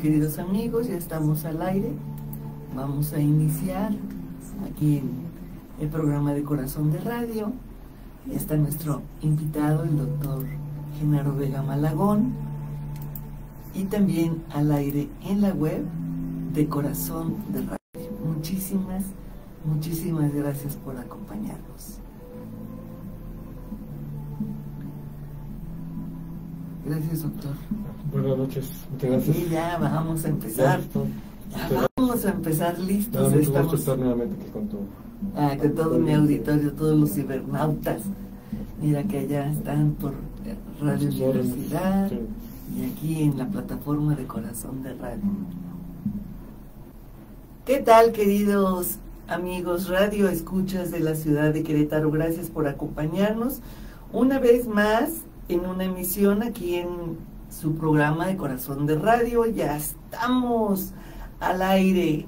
queridos amigos, ya estamos al aire. Vamos a iniciar aquí en el programa de Corazón de Radio. Ya está nuestro invitado, el doctor Genaro Vega Malagón, y también al aire en la web de Corazón de Radio. Muchísimas gracias por acompañarnos. Gracias, doctor. Buenas noches, muchas gracias. Sí, ya vamos a empezar. Vamos a empezar listos. Mucho gusto estar nuevamente aquí con con todo mi auditorio, todos los cibernautas. Mira que allá están por Radio Universidad, sí, y aquí en la plataforma de Corazón de Radio. ¿Qué tal, queridos amigos radio escuchas de la ciudad de Querétaro? Gracias por acompañarnos una vez más en una emisión aquí en su programa de Corazón de Radio. Ya estamos al aire,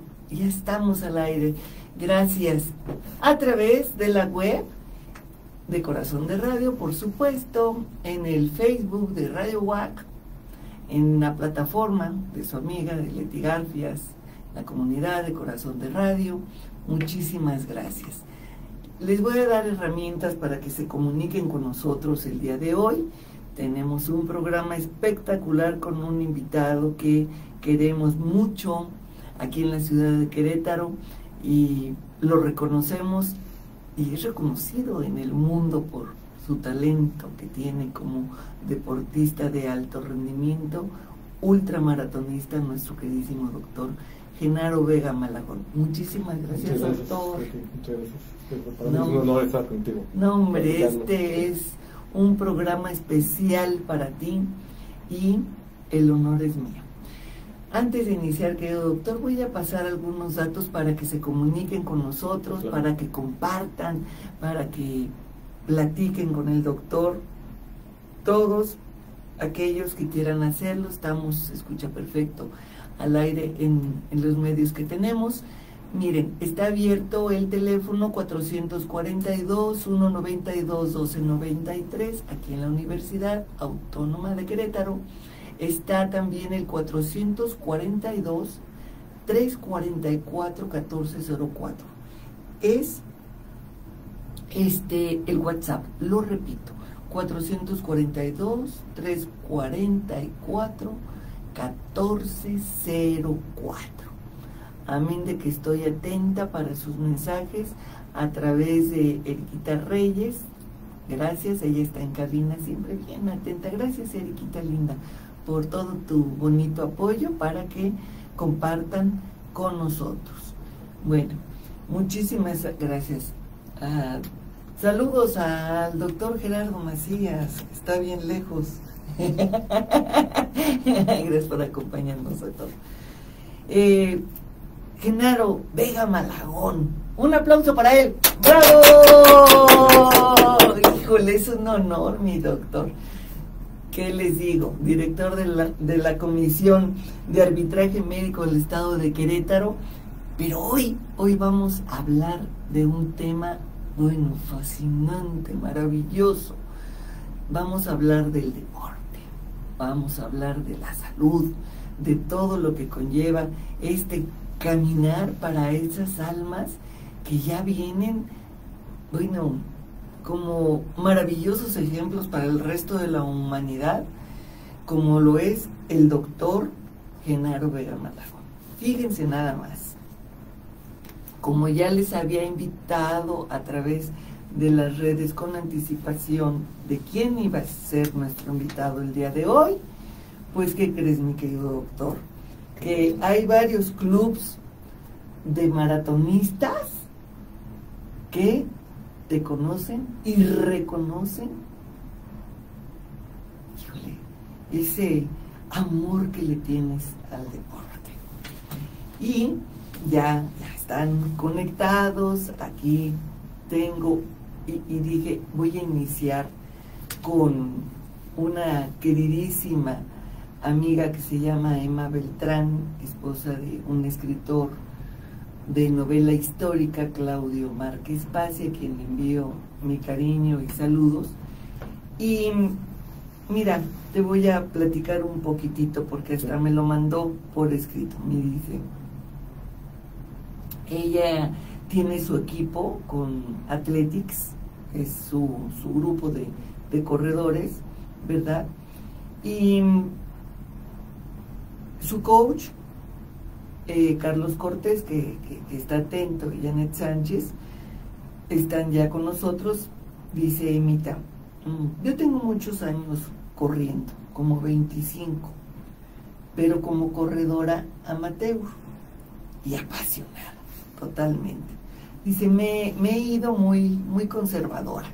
gracias, a través de la web de Corazón de Radio, por supuesto, en el Facebook de Radio WAC, en la plataforma de su amiga de Leti Garfias, la comunidad de Corazón de Radio. Muchísimas gracias. Les voy a dar herramientas para que se comuniquen con nosotros el día de hoy. Tenemos un programa espectacular con un invitado que queremos mucho aquí en la ciudad de Querétaro y lo reconocemos y es reconocido en el mundo por su talento que tiene como deportista de alto rendimiento, ultramaratonista, nuestro queridísimo doctor Genaro Vega Malagón. Muchísimas gracias, doctor. Muchas gracias. Para mí es un honor estar contigo. No, hombre, este es un programa especial para ti y el honor es mío. Antes de iniciar, querido doctor, voy a pasar algunos datos para que se comuniquen con nosotros, claro, para que compartan, para que platiquen con el doctor. Todos aquellos que quieran hacerlo, estamos, escucha perfecto, al aire en los medios que tenemos. Miren, está abierto el teléfono 442-192-1293 aquí en la Universidad Autónoma de Querétaro. Está también el 442-344-1404. Es el WhatsApp, lo repito, 442-344-1404. Amén de que estoy atenta para sus mensajes a través de Eriquita Reyes. Gracias, ella está en cabina siempre bien atenta. Gracias, Eriquita linda, por todo tu bonito apoyo para que compartan con nosotros. Bueno, muchísimas gracias. Saludos al doctor Gerardo Macías, que está bien lejos. Gracias por acompañarnos, doctor. Genaro Vega Malagón, un aplauso para él. ¡Bravo! Híjole, es un honor, mi doctor. ¿Qué les digo? Director de la Comisión de Arbitraje Médico del Estado de Querétaro. Pero hoy vamos a hablar de un tema, bueno, fascinante, maravilloso. Vamos a hablar del deporte, vamos a hablar de la salud, de todo lo que conlleva caminar para esas almas que ya vienen, bueno, como maravillosos ejemplos para el resto de la humanidad, como lo es el doctor Genaro Vega Malagón. Fíjense nada más, como ya les había invitado a través de las redes con anticipación de quién iba a ser nuestro invitado el día de hoy, pues ¿qué crees, mi querido doctor? Que hay varios clubs de maratonistas que te conocen y reconocen, híjole, ese amor que le tienes al deporte. Y ya están conectados. Aquí tengo y dije, voy a iniciar con una queridísima amiga que se llama Emma Beltrán, esposa de un escritor de novela histórica, Claudio Márquez Paz, a quien le envío mi cariño y saludos. Y Mira, te voy a platicar un poquitito porque hasta me lo mandó por escrito. Me dice, ella tiene su equipo con Athletics, es su grupo de corredores, ¿verdad? Y su coach, Carlos Cortés, que está atento, y Janet Sánchez, están ya con nosotros. Dice Emita, yo tengo muchos años corriendo, como 25, pero como corredora amateur y apasionada, totalmente. Dice, me he ido muy conservadora.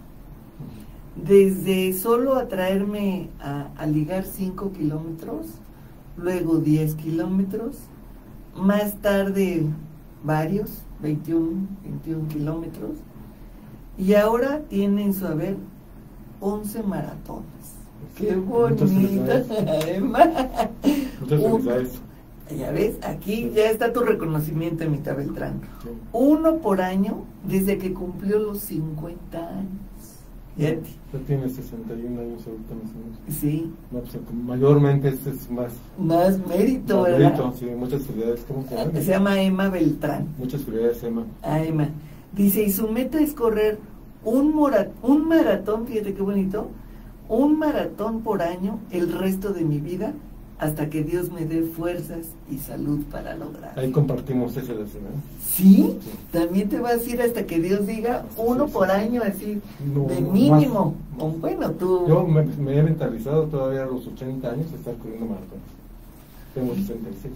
Desde solo atraerme a ligar 5 kilómetros, luego 10 kilómetros, más tarde varios, 21 kilómetros, y ahora tiene en su haber 11 maratones. ¡Qué bonita, Emma! Muchas felicidades. Ya ves, aquí ya está tu reconocimiento, Emita Beltrán. Sí. 1 por año desde que cumplió los 50 años. Ya tiene 61 años ahorita más o menos. Sí. No, pues, mayormente este es más mérito, más ¿verdad? Mérito, sí, muchas felicidades. ¿Cómo se llama? Se llama Emma Beltrán. Muchas felicidades, Emma. Emma. Dice, y su meta es correr un maratón, fíjate qué bonito, un maratón por año el resto de mi vida, hasta que Dios me dé fuerzas y salud para lograrlo. Ahí compartimos ese deseo, ¿no? ¿Sí? También te vas a ir hasta que Dios diga uno por año, así, no, de mínimo. Más. Bueno, tú... Yo me he mentalizado todavía a los 80 años de estar corriendo maratones. Tengo 66.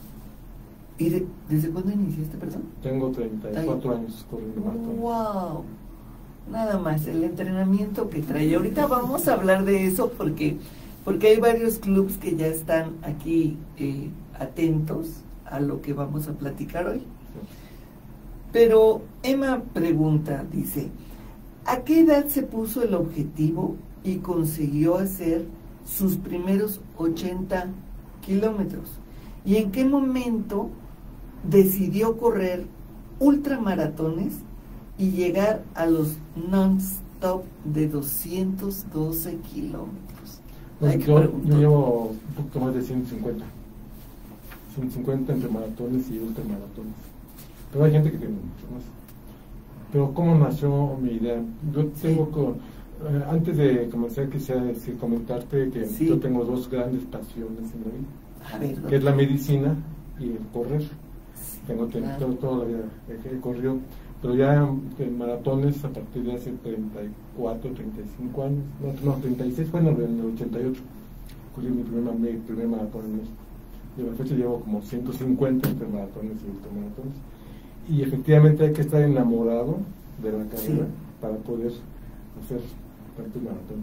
¿Y desde cuándo iniciaste, perdón? Tengo 34 años corriendo maratones. ¡Wow! Nada más, el entrenamiento que trae. Ahorita vamos a hablar de eso porque hay varios clubs que ya están aquí atentos a lo que vamos a platicar hoy. Sí. Pero Emma pregunta, dice, ¿a qué edad se puso el objetivo y consiguió hacer sus primeros 80 kilómetros? ¿Y en qué momento decidió correr ultramaratones y llegar a los non-stop de 212 kilómetros? Yo llevo un poquito más de 150 entre maratones y ultramaratones, pero hay gente que tiene mucho más. Pero ¿cómo nació mi idea? Yo tengo antes de comenzar quisiera comentarte que yo tengo 2 grandes pasiones en la vida, que es la medicina y el correr. Tengo toda la vida he corrido, pero ya en maratones a partir de hace 34, 35 años, no 36, bueno, en el 88 corrí mi primer maratón en México. Y a la fecha llevo como 150 entre maratones y ultramaratones. Y efectivamente hay que estar enamorado de la carrera para poder hacer tantos maratones.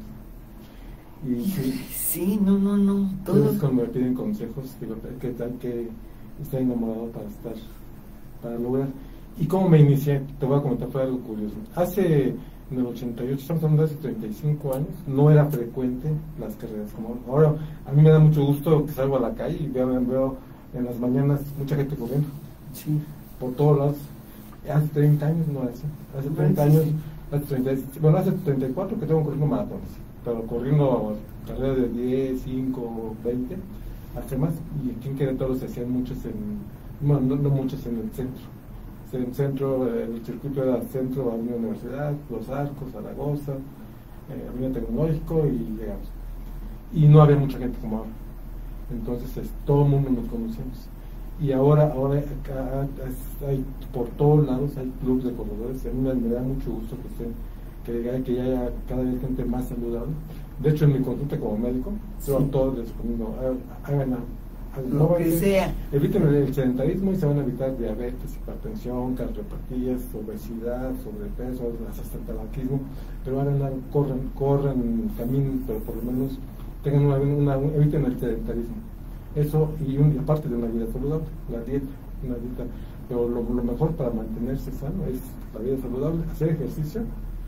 Y no. Todos cuando me piden consejos, digo, ¿qué tal que estar enamorado para lograr? ¿Y cómo me inicié? Te voy a comentar, fue algo curioso. En el 88, estamos hablando de hace 35 años, no era frecuente las carreras como ahora. A mí me da mucho gusto que salgo a la calle y veo en las mañanas mucha gente corriendo. Sí. Por todos lados. Hace 30 años no era así. Hace 30 años, hace 34 que tengo corriendo maratones, pero corriendo carreras de 10, 5, 20, hace más. Y aquí en Querétaro se hacían muchos no muchos en el centro. En el centro, el circuito era Centro, Avenida Universidad, Los Arcos, Zaragoza, Avenida Tecnológico, y llegamos. Y no había mucha gente como ahora. Entonces todo el mundo nos conocemos. Y ahora hay por todos lados hay clubes de corredores. A mí me da mucho gusto que haya cada vez gente más saludable. De hecho, en mi consulta como médico, yo a todos les recomiendo, hagan lo que sea. Eviten el sedentarismo y se van a evitar diabetes, hipertensión, cardiopatías, obesidad, sobrepeso, hasta el tabaquismo. Pero corran, caminen, pero por lo menos tengan eviten el sedentarismo. Eso, y aparte de una vida saludable, una dieta. Pero lo mejor para mantenerse sano es la vida saludable, hacer ejercicio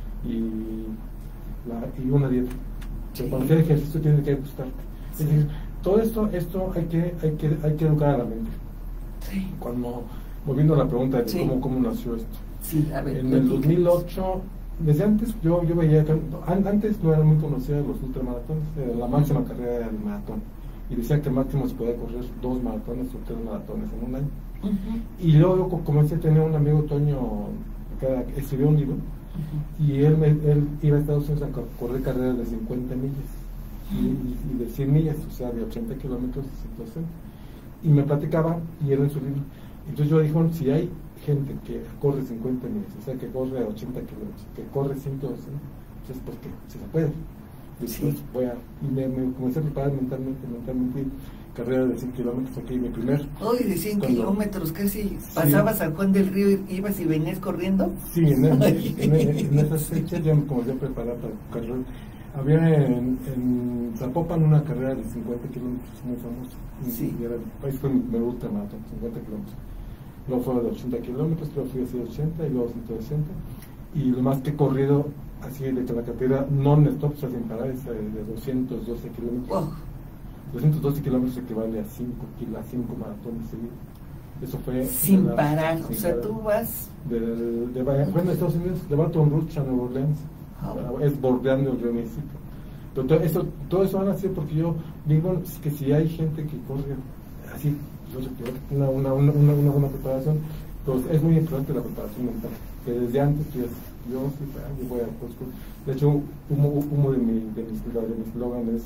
y una dieta. Pero para hacer ejercicio tiene que gustarte. Es decir, todo esto hay que educar a la mente. Sí. Volviendo a la pregunta de cómo nació esto. Sí, a ver, en el 2008 desde antes yo veía que antes no eran muy conocidos los ultramaratones, la máxima carrera era el maratón, y decían que máximo se podía correr 2 maratones o 3 maratones en un año. Y luego comencé a tener un amigo, Toño, que escribió un libro, y él iba a Estados Unidos a correr carreras de 50 millas y de 100 millas, o sea, de 80 kilómetros y 160. Y me platicaba, y era en su libro. Entonces yo dije, bueno, si hay gente que corre 50 millas, o sea, que corre 80 kilómetros, que corre 160, entonces, ¿por qué? Se la puede. Después y me comencé a preparar mentalmente, carrera de 100 kilómetros aquí, mi primer. Hoy de 100 kilómetros, casi pasabas a Juan del Río, ibas y venías corriendo. Sí, en esas fechas ya me comencé a preparar para carrera. Había en Zapopan una carrera de 50 kilómetros muy famosa. Sí. Me gusta el maratón, 50 kilómetros. Luego fue de 80 kilómetros, luego fui a 180 y luego 160. Y lo más que he corrido, así de que la carrera non-stop, o sea, sin parar, es de 212 kilómetros. Wow. 212 kilómetros equivale a 5 maratones seguidos. Eso fue sin parar, o sea, tú vas de Estados Unidos, de Baton Rouge a Nueva Orleans, es bordeando el río Mississippi. Pero todo eso ha nacido porque yo digo, es que si hay gente que corre así, una buena preparación, pues es muy importante la preparación mental, que desde antes yo voy a de hecho, uno de mis eslogan es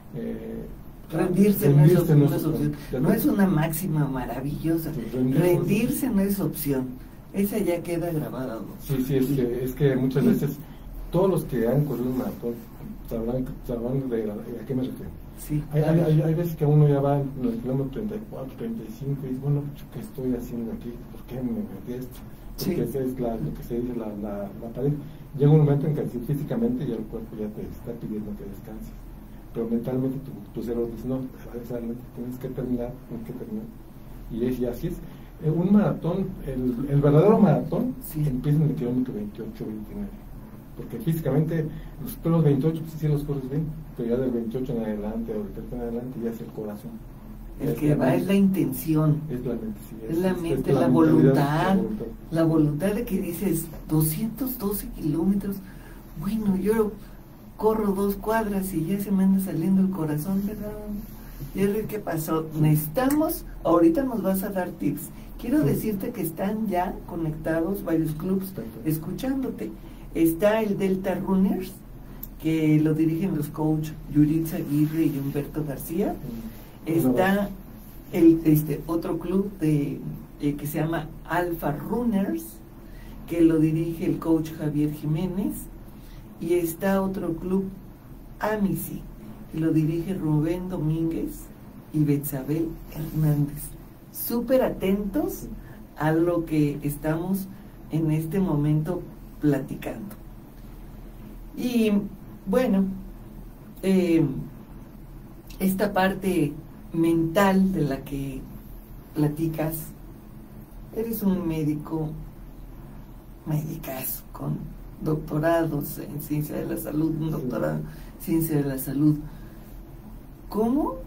rendirse no es opción. No es una máxima maravillosa. Rendirse no es opción. Esa ya queda grabada, ¿no? Sí, es que muchas veces todos los que han corrido un maratón sabrán de a qué me refiero. Sí, hay veces que uno ya va en el kilómetro 34, 35 y dice, bueno, ¿qué estoy haciendo aquí? ¿Por qué me metí esto? Porque esa es lo que se dice la pared. Llega un momento en que físicamente ya el cuerpo ya te está pidiendo que descanses, pero mentalmente tu cerebro dice, no, tienes que terminar. Y así es. Un maratón, el verdadero maratón, empieza en el kilómetro 28, 29. Porque físicamente los 28 sí los corres bien, pero ya del 28 en adelante o del 30 en adelante ya es el corazón. El que va es la intención. Es la mente, sí. Es la mente, la voluntad. La voluntad de que dices 212 kilómetros. Bueno, yo corro 2 cuadras y ya se me anda saliendo el corazón, ¿verdad? Jerry, ¿qué pasó? Necesitamos, ahorita nos vas a dar tips. Quiero decirte que están ya conectados varios clubs escuchándote. Está el Delta Runners, que lo dirigen los coaches Yuritza Aguirre y Humberto García. Está otro club que se llama Alpha Runners, que lo dirige el coach Javier Jiménez. Y está otro club, Amici, que lo dirige Rubén Domínguez y Betsabel Hernández. Súper atentos a lo que estamos en este momento platicando. Y bueno, esta parte mental de la que platicas, eres un médicazo con doctorados en ciencia de la salud, un doctorado en ciencia de la salud. ¿Cómo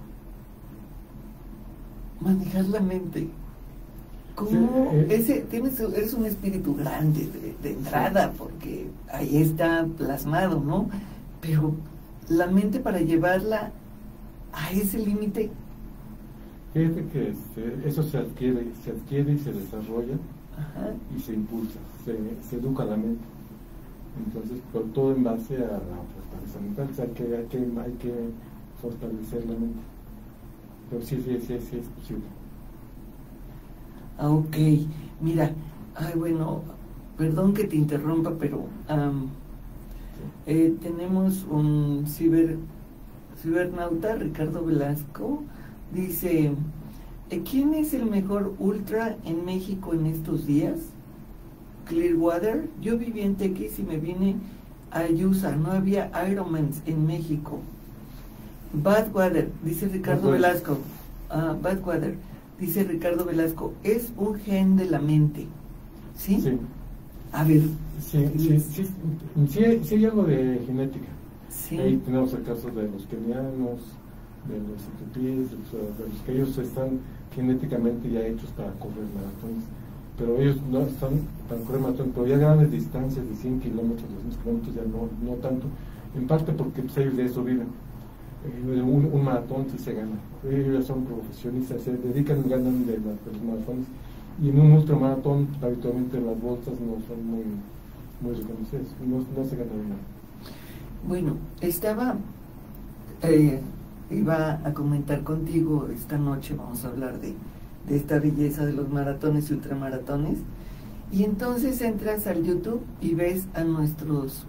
manejar la mente? ¿Cómo eres un espíritu grande de entrada, porque ahí está plasmado, ¿no? Pero la mente, para llevarla a ese límite. Fíjate que eso se adquiere y se desarrolla. Ajá. Y se impulsa, se educa la mente. Entonces, por todo en base a la fortaleza mental, o sea, hay que fortalecer la mente. Pero sí es posible. Ok, mira, bueno, perdón que te interrumpa, pero tenemos un cibernauta, Ricardo Velasco, dice, ¿quién es el mejor ultra en México en estos días? Clearwater. Yo viví en Tequis y me vine a USA, no había Ironmans en México. Badwater, dice Ricardo Velasco. Badwater, dice Ricardo Velasco, es un gen de la mente. ¿Sí? Sí. A ver. Sí hay algo de genética. Sí. Ahí tenemos el caso de los kenianos, de los etiopíes, de los que ellos están genéticamente ya hechos para correr maratones. pero ellos no están tan correr maratón, pero ya grandes distancias de 100 kilómetros, 200 kilómetros, ya no tanto, en parte porque pues, ellos de eso viven. Un maratón sí se gana, ellos ya son profesionistas, se dedican y ganan de los maratones, y en un ultramaratón habitualmente las bolsas no son muy reconocidas, no se gana nada. Bueno, iba a comentar contigo esta noche, vamos a hablar de esta belleza de los maratones y ultramaratones, y entonces entras al YouTube y ves a nuestros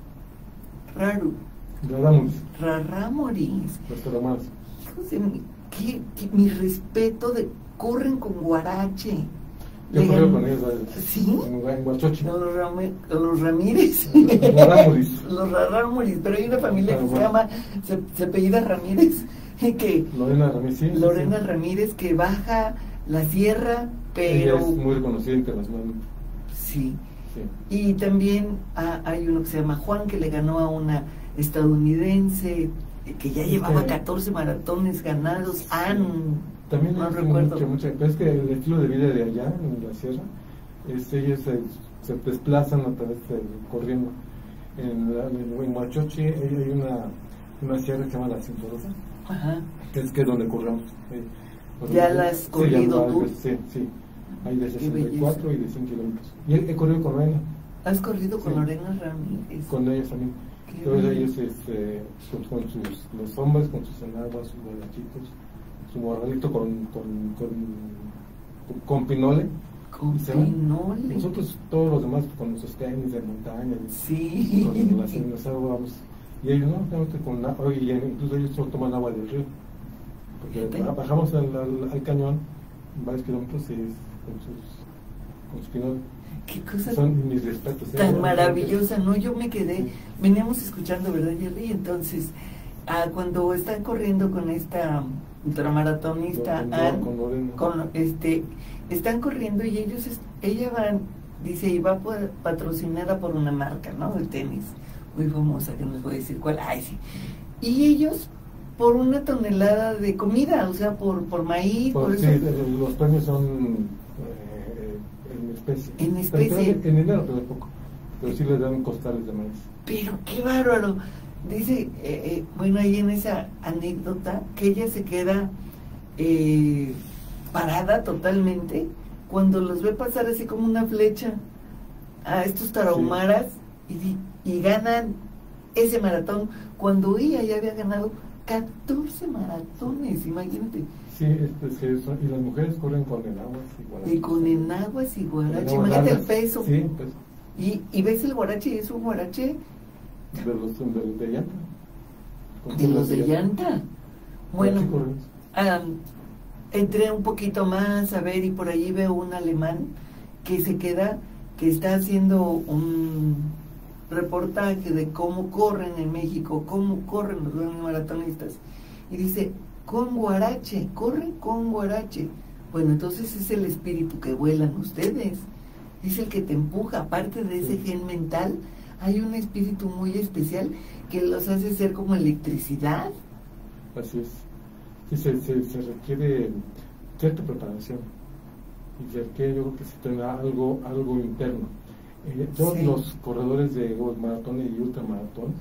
rarámuris, los tarahumaras. Hijos de mi respeto, corren con guarache. Yo corrí con ellos ¿sí? En Huachochi. Los Ramírez. Los rarámuris, pero hay una familia que se apellida Ramírez, que Lorena Ramírez, sí, Lorena Ramírez, que baja la sierra, pero ella es muy reconocida internacionalmente. Sí. Y también hay uno que se llama Juan, que le ganó a una estadounidense que ya llevaba 14 maratones ganados. También no recuerdo. Es que el estilo de vida de allá, en la sierra, ellos se desplazan a través corriendo. En Huachochi hay una sierra que se llama La Cinturosa, que es donde corremos. ¿Ya la has corrido tú? Sí. Hay de 64 y de 100 kilómetros. Y he corrido con Lorena. ¿Has corrido con Lorena Ramírez? Con ellos también. Todos ellos con los hombres, con sus enaguas, sus guarachitos, su morralito con pinole. Con pinole. Nosotros todos los demás con nuestros tenis de montaña. Sí. Con las aguas. Y ellos no, con agua, y incluso ellos solo toman agua del río. Porque bajamos al cañón varios kilómetros y con su pinole. Qué cosa son mis respetos, tan maravillosa, ¿no? Yo me quedé, veníamos escuchando, ¿verdad, Jerry? Entonces, cuando están corriendo con esta ultramaratonista, están corriendo y ella dice, y va patrocinada por una marca, ¿no? De tenis, muy famosa, que no les voy a decir cuál, sí. Y ellos, por una tonelada de comida, o sea, por maíz, por eso. Sí, los premios son en especie. En dinero, pero poco. Pero sí les dan costales de maíz. Pero qué bárbaro. Dice, bueno, ahí en esa anécdota, que ella se queda parada totalmente cuando los ve pasar así como una flecha a estos tarahumaras, y ganan ese maratón cuando ella ya había ganado 14 maratones, imagínate. Sí, y las mujeres corren con enaguas y guarache. Y con enaguas y guarache, imagínate el peso. Sí, pues. Y ves el guarache, y es un guarache de llanta. De los de llanta. Bueno, entré un poquito más a ver, y por allí veo un alemán que está haciendo un reportaje de cómo corren en México, cómo corren los grandes maratonistas, y dice, con guarache, corren con guarache. Bueno, entonces es el espíritu que vuelan ustedes, es el que te empuja. Aparte de ese gen mental, hay un espíritu muy especial que los hace ser como electricidad. Así es. Sí, se requiere cierta preparación, y se requiere, yo creo que se tenga algo interno. Todos los corredores de maratón y ultramaratón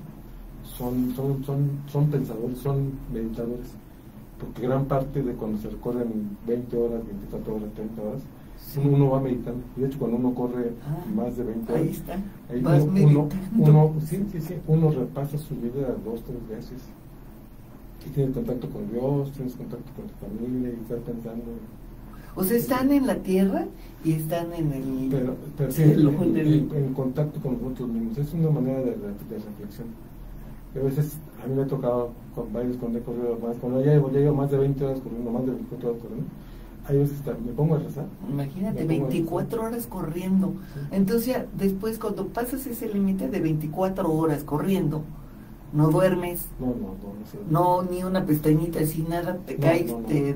son pensadores, son meditadores, porque gran parte de cuando se recorren 20 horas, 24 horas, 30 horas, uno va meditando. Y de hecho, cuando uno corre más de 20 horas, uno repasa su vida 2, 3 veces. Y tienes contacto con Dios, tienes contacto con tu familia, y estás pensando. O sea, están en la tierra y están en el pero sí, en contacto con nosotros mismos. Es una manera de reflexión. A veces a mí me ha tocado con varios, cuando he corrido más, cuando ya llevo más de 20 horas corriendo, más de 24 horas corriendo, hay veces que me pongo a rezar. Imagínate, 24 horas corriendo. Sí. Entonces ya después, cuando pasas ese límite de 24 horas corriendo, no duermes. No, ni una pestañita así, nada, te caes,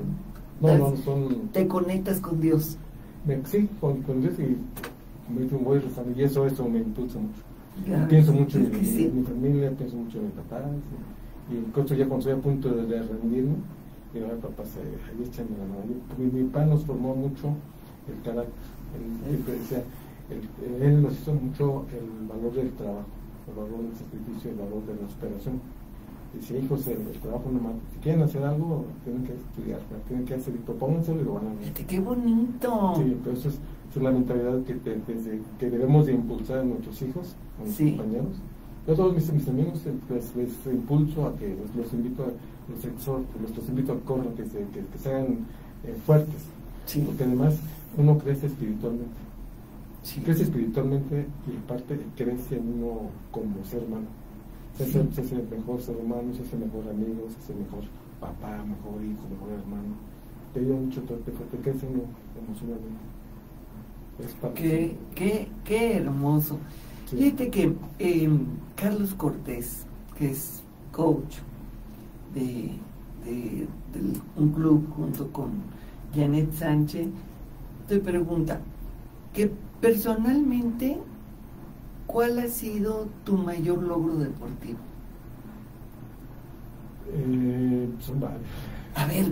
te conectas con Dios. Sí, con Dios, y voy rezando, y eso me impulsa mucho. Claro, pienso mucho en mi familia, pienso mucho en mi papá, y incluso ya cuando estoy a punto de rendirme, digo, ay papá, ahí échame la mano. Mi papá nos formó mucho el carácter. Él siempre decía, él nos hizo mucho el valor del trabajo, el valor del sacrificio, el valor de la superación. Dice, hijos, el trabajo no mata. Si quieren hacer algo, tienen que estudiar, tienen que hacer, propónganselo y lo van a hacer. ¡Qué bonito! Sí, pero eso es la mentalidad que debemos de impulsar a nuestros hijos, a nuestros compañeros. Yo a todos mis amigos les impulso a que los invito, los exhorto, los invito a que corran, que sean fuertes. Sí. Porque además uno crece espiritualmente. Sí. Crece espiritualmente y aparte crece uno como ser humano. Se hace mejor ser humano, se hace mejor amigo, se hace mejor papá, mejor hijo, mejor hermano. Te ayuda mucho, te crece uno emocionalmente. Qué hermoso. Sí. Fíjate que Carlos Cortés, que es coach de un club junto con Janet Sánchez, te pregunta que personalmente, ¿cuál ha sido tu mayor logro deportivo? Son varios. A ver,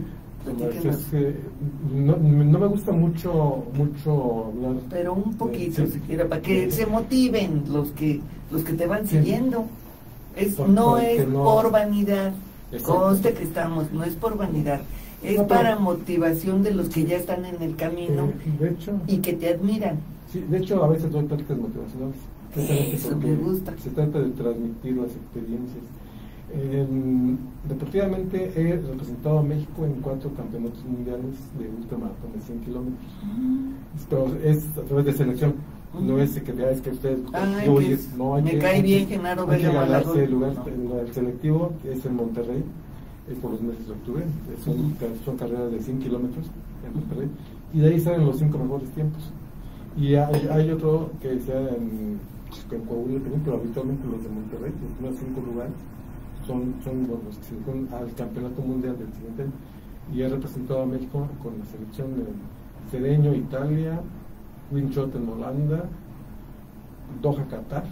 no me gusta mucho hablar. Pero un poquito, siquiera, para que se motiven los que te van siguiendo. No es por vanidad. Conste que no es por vanidad. Es para motivación de los que ya están en el camino de hecho, y que te admiran. Sí, de hecho, a veces doy pláticas motivacionales. Eso me gusta. Se trata de transmitir las experiencias. Deportivamente he representado a México en 4 campeonatos mundiales de ultramaratón de 100 kilómetros. Pero es a través de selección. No es que ustedes me cae bien Genaro Vega. Hay que ganarse el lugar. El selectivo es en Monterrey, es por los meses de octubre. Son carreras de 100 kilómetros en Monterrey. Y de ahí salen los 5 mejores tiempos. Y hay otro que sea en Coahuila, pero habitualmente los de Monterrey, los primeros 5 lugares son los que se dedican al campeonato mundial del siguiente año. Y he representado a México con la selección de Cedeño, Italia, Winchot en Holanda, Doha, Qatar,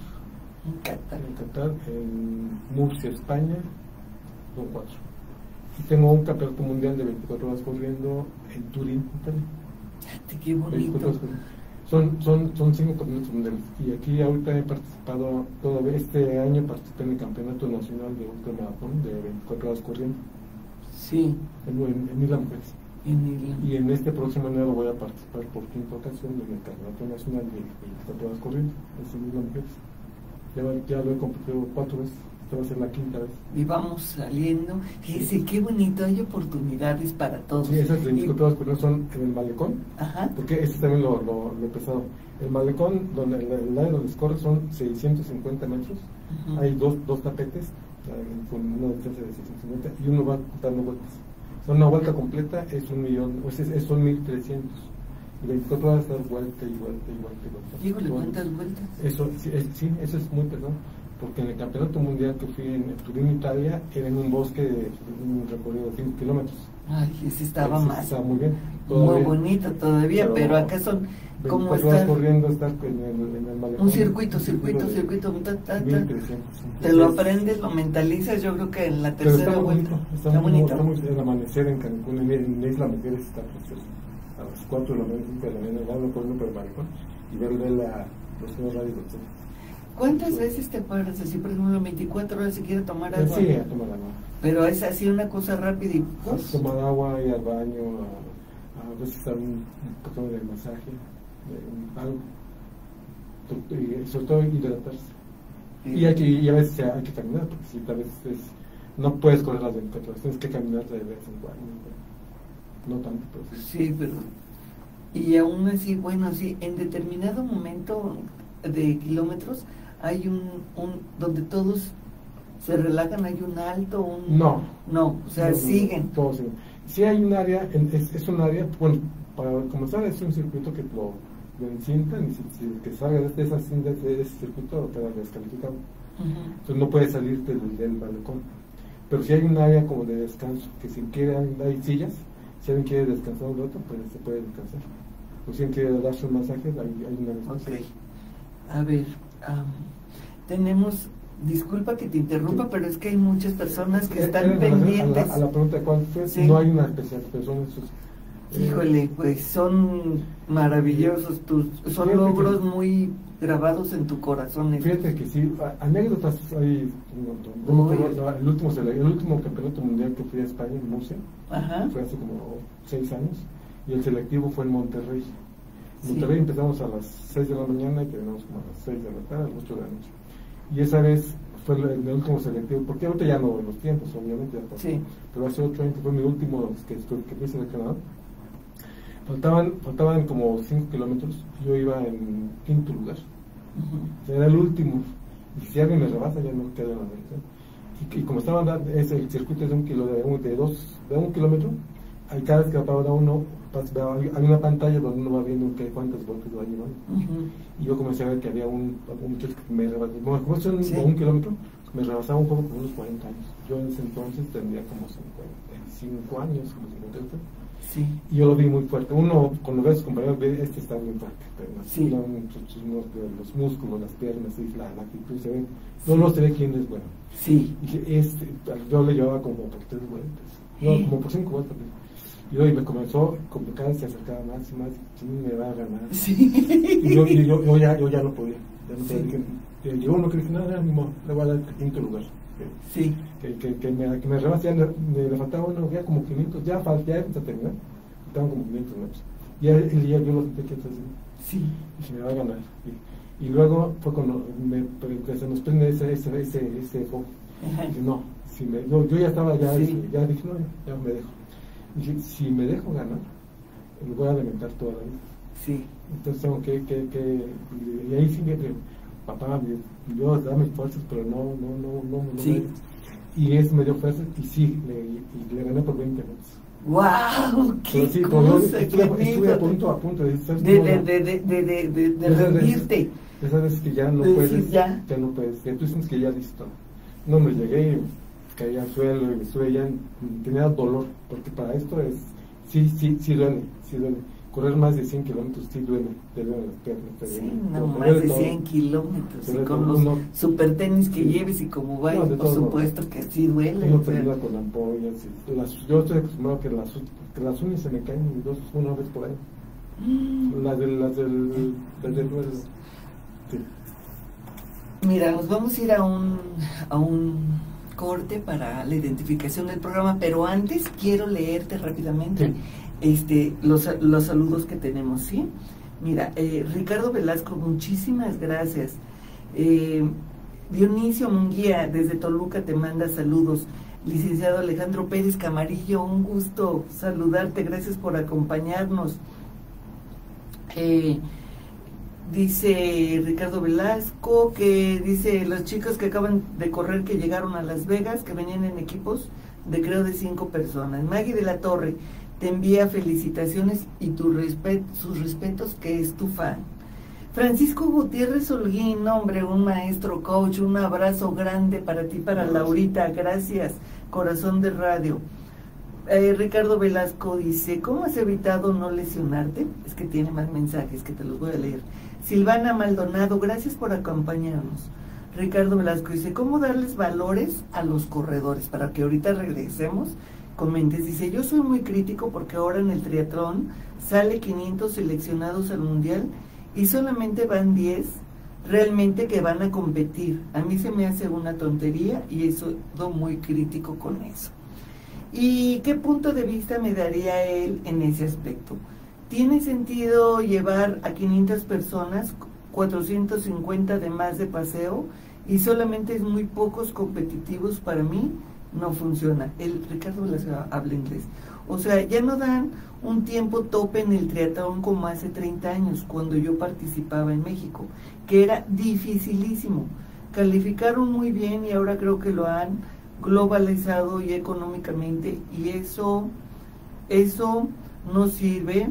en Murcia, España, son 4. Y tengo un campeonato mundial de 24 horas corriendo en Turín, Italia. ¡Qué bonito! Son 5 campeonatos mundiales. Y aquí ahorita he participado, todavía este año participé en el campeonato nacional de ultramaratón de 24 horas corriendo. Sí. En Isla Mujeres. Y en este próximo enero voy a participar por 5ª ocasión en el campeonato nacional de 24 horas corriendo. Es en Isla Mujeres. Ya lo he competido 4 veces. Esta va a ser la 5ª vez. Y vamos saliendo. Fíjese, qué bonito, hay oportunidades para todos. Sí, esas 24 horas corriendo son en el malecón. Ajá. Porque ese también lo he pesado. El malecón, el área donde se corre son 650 metros. Hay dos tapetes con una distancia de 650 y uno va dando vueltas. Una vuelta completa es 1.000.000, son 1.300. Y 24 horas dar vuelta y vuelta. Dígole, ¿cuántas vueltas? Eso es muy pesado. Porque en el campeonato mundial que fui en Turín, Italia, era en un bosque de un recorrido de 5 kilómetros. Ay, ese estaba más. Estaba muy bien. Muy bonito todavía, pero acá son como estás corriendo, estás en el malecón. Un circuito. Te lo aprendes, lo mentalizas, yo creo que en la tercera vuelta. Está bonito. El amanecer en Cancún, en Isla Mujeres, está precioso. A las 4 de la mañana, 5 de la mañana, vamos corriendo por el malecón y ver los nuevos radios. ¿Cuántas veces te paras así, por ejemplo, 24 horas si quieres tomar agua? Sí, a tomar agua. Pero es así una cosa rápida y pues. A tomar agua y al baño, a veces dar un poco de masaje, algo. Y sobre todo hidratarse. Y a veces hay que caminar, porque si a veces no puedes correr las 24 horas, tienes que caminar de vez en cuando. No tanto, pero sí. Sí, pero. Y aún así, bueno, sí, en determinado momento de kilómetros hay un donde todos se relajan, hay un alto, no, o sea, siguen. Todos siguen. Sí hay un área, es un área, bueno, para comenzar es un circuito que lo encintan y si que salga de esas cintas de ese circuito lo queda descalificado. Entonces no puede salir del malecón. Pero si hay un área como de descanso, que si quieren, hay sillas, si alguien quiere descansar un rato, pues se puede descansar. O si alguien quiere darse un masaje, hay una descanso. Okay. A ver, tenemos, disculpa que te interrumpa, sí. Pero es que hay muchas personas que están pendientes. A la pregunta de cuál fue, sí. No hay una especial, pero son esos Híjole, pues son maravillosos son logros muy grabados en tu corazón. Fíjate que sí, anécdotas hay un montón. El último campeonato mundial que fui a España, en Murcia, fue hace como 6 años, y el selectivo fue en Monterrey. En Monterrey empezamos a las 6 de la mañana y terminamos como a las 6 de la tarde, a las 8 de la noche. Y esa vez fue el último selectivo, porque ahorita ya no los tiempos, obviamente, ya pasó, pero hace 8 años fue mi último que hice en el Canadá. Faltaban como 5 kilómetros, yo iba en 5º lugar. O sea, era el último, y si alguien me rebasa ya no queda en la mente. Y como estaban, el circuito es de 1 kilómetro, cada vez que para uno, hay una pantalla donde uno va viendo cuántas vueltas va llevando. Y yo comencé a ver que había un muchacho que me rebasaba, como es 1 kilómetro, me rebasaba un poco con unos 40 años. Yo en ese entonces tendría como 55 años, como 58. Y yo lo vi muy fuerte. Uno, cuando ves a sus compañeros, ve, está muy fuerte, pero los músculos, las piernas, la actitud, se ve, no se ve quién es bueno. Y yo le llevaba como por 3 vueltas, como por 5 vueltas. Y me comenzó, como cada vez se acercaba más y más, me va a ganar. Y yo ya no podía. Llegó uno que dije, no, le voy a dar el 5º lugar. Que me rebasó, ya le faltaba uno, ya como 500, ya empezó a terminar, faltaban como 500 metros. Ya yo lo sentí que así, y me va a ganar. Y luego fue cuando se nos prende ese foco. Dije, no, yo ya estaba, ya dije, no, ya me dejo. Dije, si me dejo ganar, lo voy a alimentar toda la vida. Entonces tengo que y ahí sí me papá, yo dame fuerzas, pero no y eso me dio fuerzas, y le gané por 20 minutos. ¡Wow! ¡Qué cosa! Estuve a punto de rendirte. Esas veces que ya no puedes, ya no puedes, que tú sientes que ya listo. No, me llegué y caí al suelo y estuve ya, tenía dolor, porque para esto es, sí duele. Correr más de 100 kilómetros sí duele, te duelen las piernas. Más de 100 kilómetros, y con los super tenis que lleves y como vayas, por supuesto que sí duele. Uno termina con ampollas, yo estoy acostumbrado a que las uñas se me caen una vez por año. Las del Mira, nos vamos a ir a un corte para la identificación del programa, pero antes quiero leerte rápidamente los saludos que tenemos, ¿sí? Mira, Ricardo Velasco, muchísimas gracias. Dionisio Munguía, desde Toluca, te manda saludos. Licenciado Alejandro Pérez Camarillo, un gusto saludarte, gracias por acompañarnos. Dice Ricardo Velasco, que dice, los chicos que acaban de correr, que llegaron a Las Vegas, que venían en equipos de creo de 5 personas. Maggie de la Torre te envía felicitaciones y sus respetos, que es tu fan. Francisco Gutiérrez Holguín, hombre, un maestro coach, un abrazo grande para ti, para Laurita, gracias, corazón de radio. Ricardo Velasco dice, ¿cómo has evitado no lesionarte? Es que tiene más mensajes que te los voy a leer. Silvana Maldonado, gracias por acompañarnos. Ricardo Velasco dice, ¿cómo darles valores a los corredores? Para que ahorita regresemos, comentes. Dice, yo soy muy crítico porque ahora en el triatlón sale 500 seleccionados al mundial y solamente van 10 realmente que van a competir. A mí se me hace una tontería y eso soy muy crítico con eso. ¿Y qué punto de vista me daría él en ese aspecto? ¿Tiene sentido llevar a 500 personas, 450 de más de paseo, y solamente es muy pocos competitivos? Para mí no funciona. El Ricardo habla inglés. O sea, ya no dan un tiempo tope en el triatlón como hace 30 años, cuando yo participaba en México, que era dificilísimo. Calificaron muy bien y ahora creo que lo han globalizado y económicamente, y eso no sirve,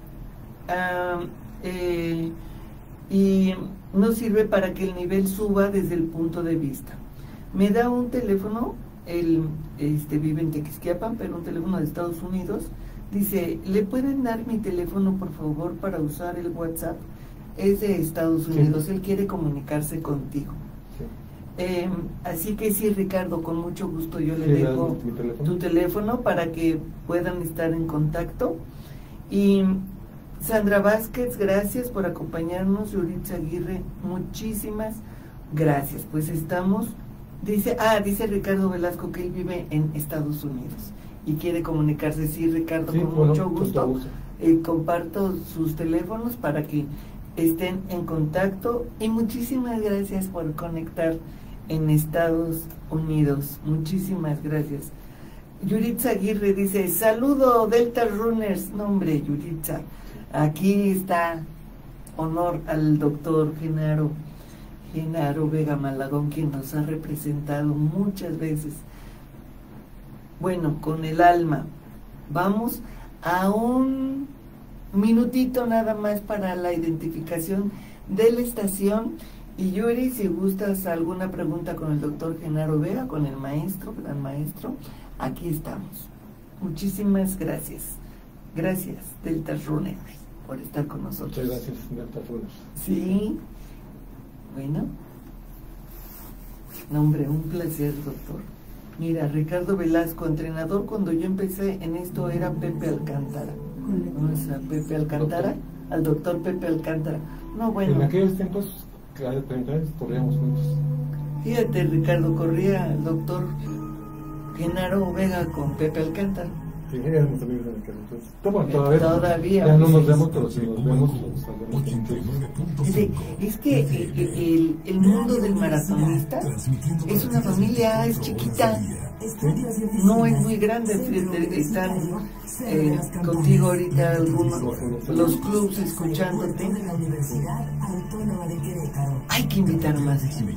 y no sirve para que el nivel suba desde el punto de vista. Me da un teléfono, él vive en Tequisquiapan, pero un teléfono de Estados Unidos. Dice, ¿le pueden dar mi teléfono por favor para usar el WhatsApp? Es de Estados Unidos, él quiere comunicarse contigo. Así que sí, Ricardo, con mucho gusto yo le dejo tu teléfono para que puedan estar en contacto. Y Sandra Vázquez, gracias por acompañarnos. Yuritza Aguirre, muchísimas gracias. Pues estamos, dice Ricardo Velasco que él vive en Estados Unidos y quiere comunicarse. Sí, Ricardo, con mucho gusto. Comparto sus teléfonos para que estén en contacto, y muchísimas gracias por conectar en Estados Unidos. Muchísimas gracias. Yuritza Aguirre dice, saludo Delta Runners. No, hombre, Yuritza, aquí está honor al doctor Genaro Vega Malagón, quien nos ha representado muchas veces. Bueno, con el alma. Vamos a un minutito nada más para la identificación de la estación. Y Yuri, si gustas alguna pregunta con el doctor Genaro Vega, con el maestro, gran maestro, aquí estamos. Muchísimas gracias. Gracias, Delta Runners, por estar con nosotros. Muchas gracias, Delta Runners. Sí. Bueno. No, hombre, un placer, doctor. Mira, Ricardo Velasco, entrenador cuando yo empecé en esto era Pepe Alcántara. ¿Conoces a Pepe Alcántara? Al doctor Pepe Alcántara. No, bueno. En aquellos tiempos, hace 30 años, corríamos juntos. Fíjate, Ricardo, corría el doctor Genaro Vega con Pepe Alcántara. Sí, éramos amigos en aquel entonces. Todavía. Ya no nos vemos, pero si nos vemos, es que el mundo del maratonista es una familia, es chiquita, no es muy grande. Están contigo ahorita algunos, los clubs escuchándote. Hay que invitar más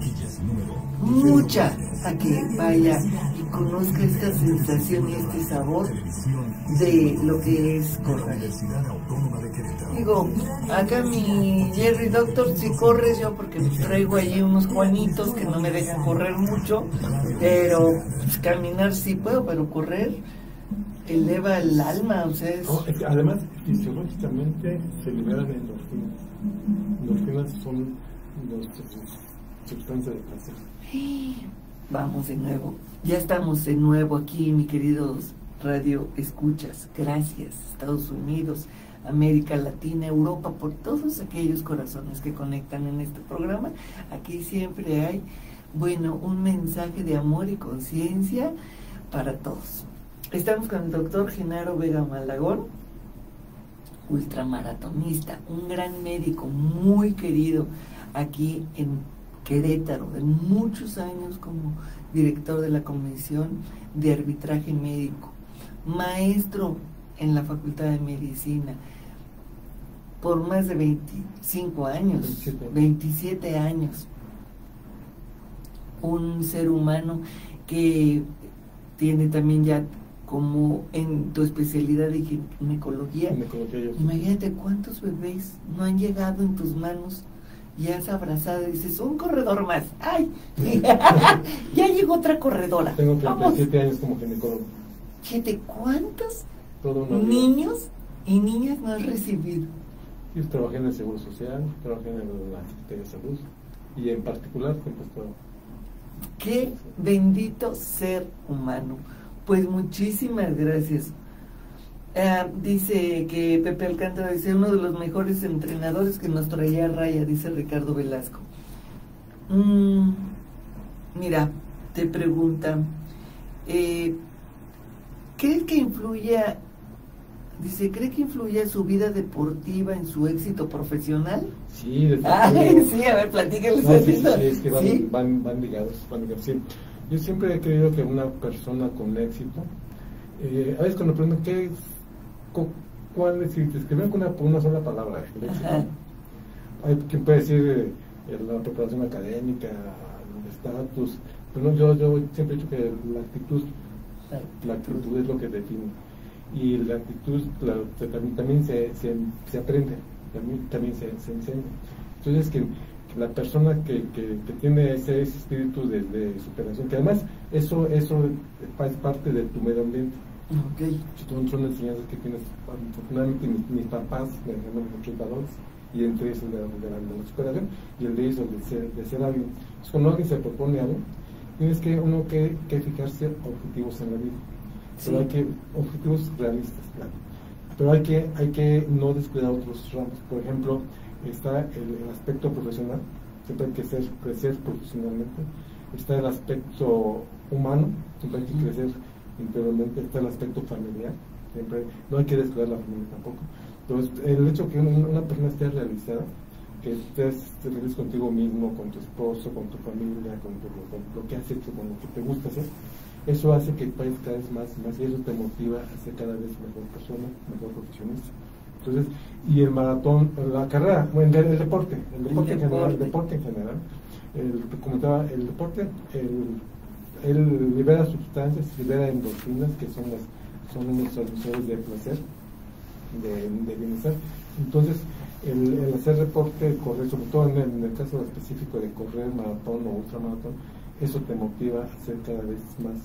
mucha a que vaya y conozca esta sensación y este sabor de lo que es correr. Digo, acá mi Jerry Doctor, si corres, yo porque traigo allí unos Juanitos que no me dejan correr mucho, pero pues, caminar sí puedo, pero correr eleva el alma, o sea, es... Además, fisiológicamente se liberan endorfinas. Endorfinas son sustancias de placer. Vamos de nuevo, ya estamos de nuevo aquí, mi queridos radio escuchas. Gracias, Estados Unidos, América Latina, Europa, por todos aquellos corazones que conectan en este programa. Aquí siempre hay, bueno, un mensaje de amor y conciencia para todos. Estamos con el doctor Genaro Vega Malagón, ultramaratonista, un gran médico muy querido aquí en Querétaro, de muchos años como director de la Comisión de Arbitraje Médico, maestro en la Facultad de Medicina por más de 25 años, 27 años, un ser humano que tiene también ya, como en tu especialidad de ginecología, imagínate cuántos bebés no han llegado en tus manos y has abrazado y dices, un corredor más, ¡ay! Ya llegó otra corredora. Tengo 37 años como ginecólogo. Fíjate, ¿cuántos niños y niñas no has recibido? Yo trabajé en el Seguro Social, trabajé en la Secretaría de Salud y en particular siempre estoy. ¡Qué bendito ser humano! Pues muchísimas gracias. Dice que Pepe Alcántara dice, uno de los mejores entrenadores que nos traía raya, dice Ricardo Velasco. Mira, te pregunta, ¿crees que influye, dice, cree que influye su vida deportiva en su éxito profesional? Sí, sí, a ver, platícales. No, sí, es que van ligados, sí. Yo siempre he creído que una persona con éxito, a veces cuando preguntan ¿cuál es? Si te escriben con una sola palabra, el éxito. Hay quien puede decir la preparación académica, el estatus, pero no, yo siempre he dicho que la actitud es lo que define. Y la actitud también se aprende, también se enseña. Entonces, que la persona que tiene ese espíritu de superación, que además eso es parte de tu medio ambiente. Okay. Son enseñanzas que tienes. Afortunadamente mis papás me enseñaron muchos valores, y entre esos de la superación y el de eso, de ser alguien. Entonces, cuando alguien se propone algo, tienes que fijarse objetivos en la vida. Pero hay que objetivos realistas, claro. pero hay que no descuidar otros ramos. Por ejemplo, está el aspecto profesional, siempre hay que crecer profesionalmente. Está el aspecto humano, siempre hay que crecer interiormente. Está el aspecto familiar, siempre no hay que descuidar la familia tampoco. Entonces, el hecho que una persona esté realizada, que estés feliz contigo mismo, con tu esposo, con tu familia, con lo que has hecho, con lo que te gusta hacer, eso hace que vayas cada vez más y eso te motiva a ser cada vez mejor persona, mejor profesionista. Entonces, y el maratón, la carrera, bueno, el deporte en general, comentaba, el deporte, él libera sustancias, libera endorfinas, que son unos sensores de placer, de bienestar. Entonces, el hacer deporte, correr, sobre todo en el caso específico de correr maratón o ultramaratón, eso te motiva a ser cada vez más,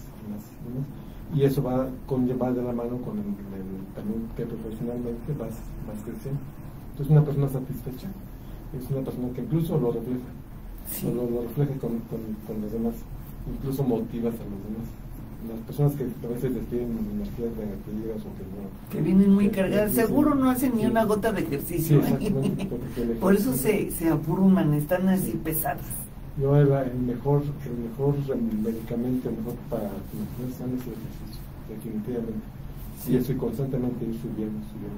y eso va de la mano con también que profesionalmente vas creciendo. Entonces, una persona satisfecha es una persona que incluso lo refleja, lo refleja con los demás, incluso motivas a los demás. Las personas que a veces despiden energías negativas o que no, que vienen muy cargadas, seguro no hacen ni una gota de ejercicio, por eso se abruman, están así pesadas. Yo el mejor medicamento, el mejor para mantener sano es el ejercicio, definitivamente. Y eso, y constantemente ir subiendo.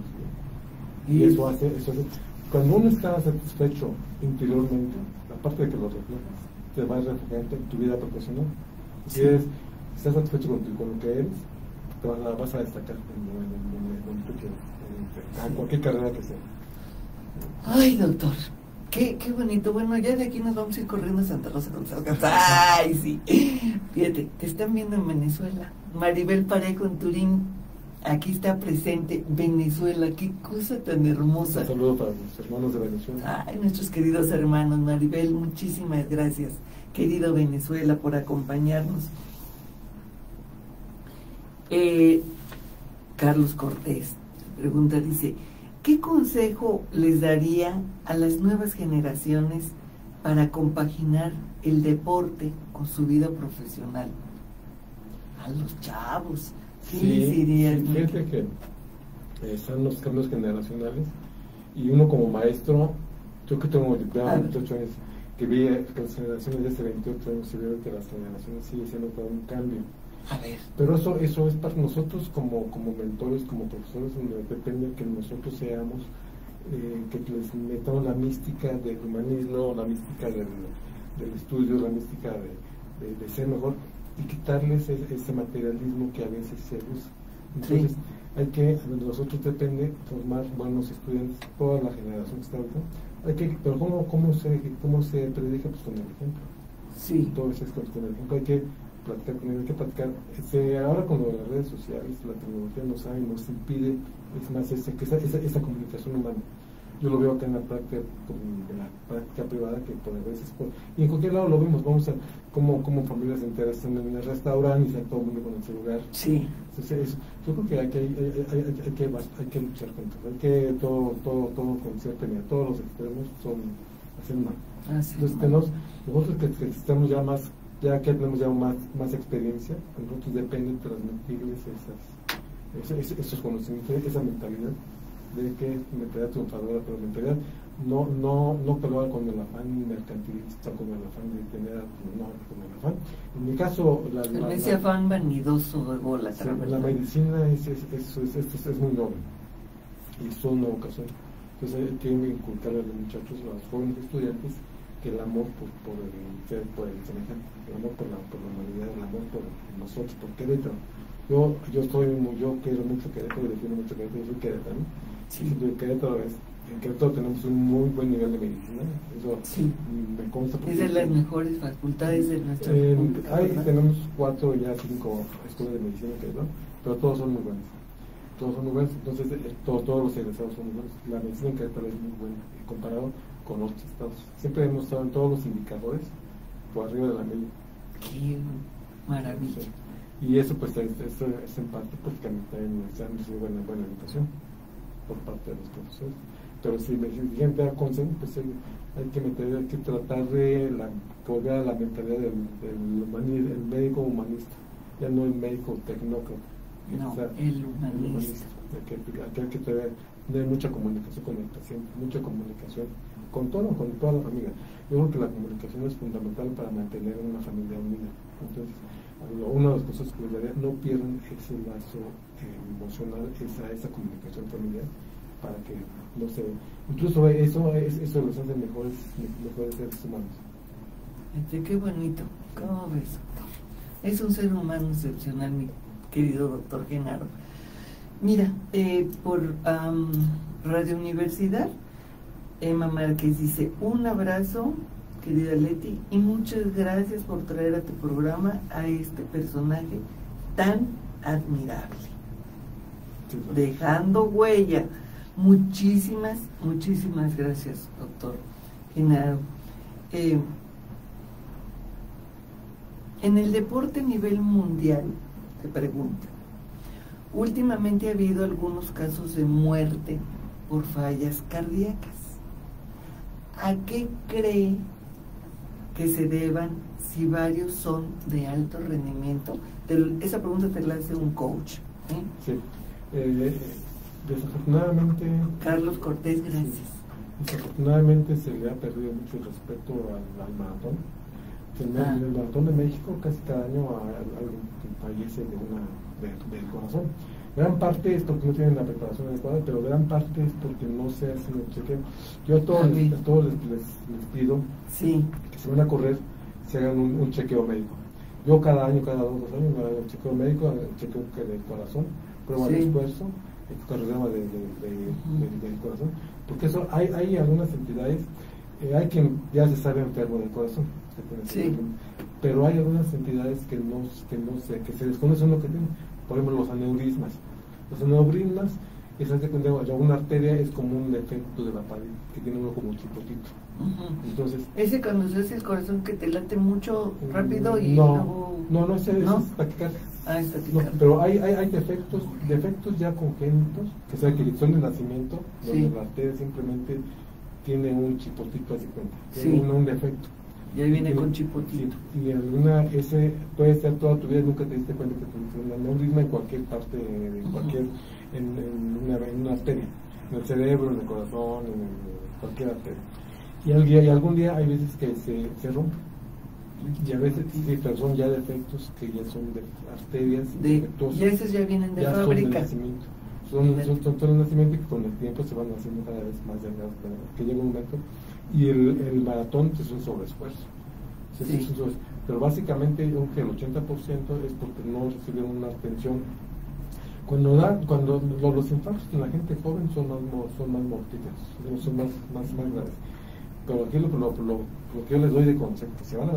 Y eso hace, cuando uno está satisfecho interiormente, aparte de que lo reflejas, te va a reflejar en tu vida profesional. Si estás satisfecho con lo que eres, te vas a destacar donde tú quieras, en cualquier carrera que sea. Ay, doctor, qué bonito. Bueno, ya de aquí nos vamos a ir corriendo a Santa Rosa con Salgas. Ay, sí. Fíjate, te están viendo en Venezuela. Maribel Parejo en Turín, aquí está presente. Venezuela, qué cosa tan hermosa. Un saludo para los hermanos de Venezuela. Ay, nuestros queridos hermanos. Maribel, muchísimas gracias, querido Venezuela, por acompañarnos. Carlos Cortés pregunta, dice, ¿qué consejo les daría a las nuevas generaciones para compaginar el deporte con su vida profesional? A los chavos, ¿qué les diría? Fíjate que están los cambios generacionales y uno como maestro, yo que tengo 28 años, que vi que las generaciones de hace 28 años y veo que las generaciones siguen siendo todo un cambio. A ver. Pero eso es para nosotros como mentores, como profesores, donde depende que nosotros seamos, que les metamos la mística del humanismo, la mística del estudio, la mística de ser mejor, y quitarles ese materialismo que a veces se usa. Entonces, de nosotros depende formar buenos estudiantes, toda la generación que está ahorita. Pero ¿cómo se predica? Pues con el ejemplo. Sí. Todo eso es con el ejemplo. Hay que platicar con él, hay que platicar. Ahora con las redes sociales, la tecnología nos impide, es más, esa comunicación humana. Yo lo veo acá en la práctica privada, que por veces, y en cualquier lado lo vemos, vamos a como familias enteras están en el restaurante y está todo el mundo con el celular. Sí. Entonces, yo creo que hay que luchar contra eso, hay que todo con cierta medida, todos los extremos hacen mal. Entonces nosotros que estamos ya que tenemos más experiencia, nosotros depende transmitirles esos conocimientos, esa mentalidad de que mentalidad triunfadora, pero mentalidad no pelear con el afán mercantilista, con el afán de tener, no, con el afán. En mi caso, ese afán vanidoso de bola. La medicina es muy noble y es una vocación. Entonces hay que inculcarle a los muchachos, a los jóvenes estudiantes, que el amor por el semejante, el amor por la humanidad, el amor por nosotros, por Querétaro. Yo quiero mucho Querétaro, defiendo mucho Querétaro, yo soy querétaro. Sí. En Querétaro tenemos un muy buen nivel de medicina, eso sí. Me consta. Es de las mejores facultades de nuestra República. Tenemos 4 ya 5 escuelas de medicina en Querétaro, pero todos son muy buenos. Entonces todos los egresados son muy buenos. La medicina en Querétaro es muy buena, comparado con otros estados. Siempre hemos estado en todos los indicadores por arriba de la media. ¡Qué maravilla! Y eso pues es en parte porque también están recibiendo buena educación por parte de los profesores. Pero si me quieren dar consejo, pues hay que tratar de volver a la mentalidad del médico humanista, ya no el médico tecnócrata. No, O sea, el humanista. Aquel que tiene mucha comunicación con el paciente, mucha comunicación con toda la familia. Yo creo que la comunicación es fundamental para mantener una familia unida. Entonces, una de las cosas que les daría, no pierdan ese lazo emocional, esa comunicación familiar, para que no se... Incluso eso los hace mejores seres humanos. Qué bonito, ¿cómo ves? Es un ser humano excepcional, mi querido doctor Genaro. Mira, por Radio Universidad, Emma Márquez dice, un abrazo, querida Leti, y muchas gracias por traer a tu programa a este personaje tan admirable. Sí, claro. Dejando huella. Muchísimas gracias, doctor Genaro. En el deporte a nivel mundial, te pregunto, últimamente ha habido algunos casos de muerte por fallas cardíacas. ¿A qué cree que se deban si varios son de alto rendimiento? Esa pregunta te la hace un coach. Sí. Desafortunadamente... Carlos Cortés, gracias. Sí, desafortunadamente se le ha perdido mucho el respeto al maratón. En el Maratón de México casi cada año alguien fallece del corazón. Gran parte es porque no tienen la preparación adecuada, pero gran parte es porque no se hacen el chequeo. Yo a todos les pido que si van a correr, se hagan un chequeo médico. Yo cada año, cada 2 años me hago el chequeo médico, el chequeo del corazón, prueba de esfuerzo, el cardiograma del corazón, porque eso hay algunas entidades, hay quien ya se sabe enfermo del corazón, pero hay algunas entidades que se desconocen lo que tienen. Por ejemplo, los aneurismas. Los aneurismas, una arteria es como un defecto de la pared, que tiene uno como chipotito. Entonces, ese cuando se hace el corazón que te late mucho rápido y luego... No, ese es taquicardia. Es taquicardia. No, pero hay defectos ya congénitos, que son de nacimiento, donde la arteria simplemente tiene un chipotito, así cuenta, un defecto. Y ahí viene con chipotito. Sí, y ese puede ser toda tu vida, nunca te diste cuenta que tuviste un aneurisma en cualquier parte, en una arteria, en el cerebro, en el corazón, en cualquier arteria. Y algún día hay veces que se rompe. Y a veces pero son ya defectos que ya son de arterias defectuosas. Y esos ya vienen de fábrica. Son de nacimiento y que con el tiempo se van haciendo cada vez más delgados, que llega un momento. Y el maratón es un sobreesfuerzo. Pero básicamente, aunque el 80% es porque no recibieron una atención. Cuando los infartos en la gente joven son más mortíferos, son más graves. Pero aquí lo que yo les doy de consejo, que se van a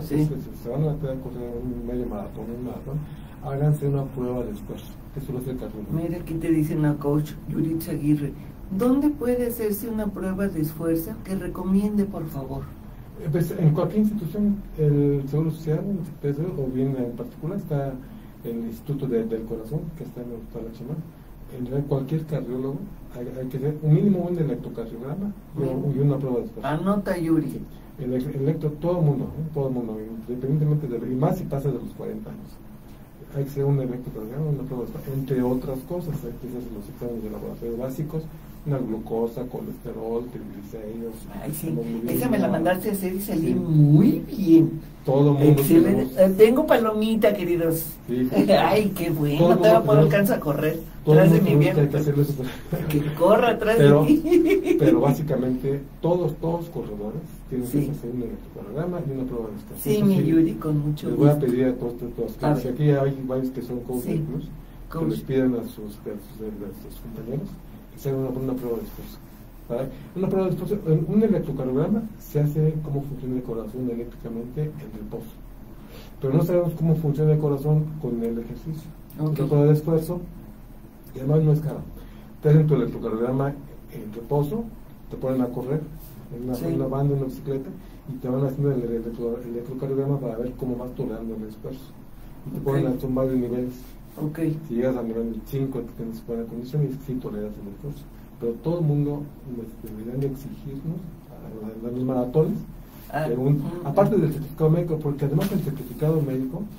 correr un medio maratón, háganse una prueba de esfuerzo. Eso lo hace el cardiólogo. Mira, aquí te dice una coach, Yuritza Aguirre. ¿Dónde puede hacerse una prueba de esfuerzo que recomiende, por favor? Pues en cualquier institución, el Seguro Social, o bien en particular, está el Instituto del Corazón, que está en el Hospital Achimán. En cualquier cardiólogo hay que hacer un mínimo un electrocardiograma y una prueba de esfuerzo. Anota, Yuri. Sí. El electro, todo el mundo, independientemente y más si pasa de los 40 años. Hay que hacer un electrocardiograma, una prueba de esfuerzo, entre otras cosas. Hay que hacer los exámenes de laboratorio básicos, una glucosa, colesterol, triglicéridos. Ay, sí, esa me la mandaste a hacer y salí muy bien. Todo el mundo. Excelente. Tengo palomita, queridos. Sí. Ay, qué bueno, todavía puedo alcanzar a correr atrás de mi viejo. Que corra atrás de mí. Pero básicamente todos corredores tienen que hacer un electrocardiograma y una prueba de esfuerzo. Sí, mi Yuri, con mucho gusto. Les voy a pedir a todos que aquí hay varios que son coaches plus, que les pidan a sus compañeros que se hagan una prueba de esfuerzo. ¿Vale? Una prueba de esfuerzo, un electrocardiograma se hace cómo funciona el corazón eléctricamente en reposo, pero no sabemos cómo funciona el corazón con el ejercicio. Una prueba de esfuerzo, y además no es cara. Te hacen tu electrocardiograma en reposo, te ponen a correr en una banda, en una bicicleta, y te van haciendo el electrocardiograma para ver cómo vas tolerando el esfuerzo. Y te ponen a tomar de niveles. Si llegas al nivel 5, te tienes buena condición y sí toleras el esfuerzo. Pero todo el mundo deberían de exigirnos a los maratones, aparte del certificado médico, porque además el certificado médico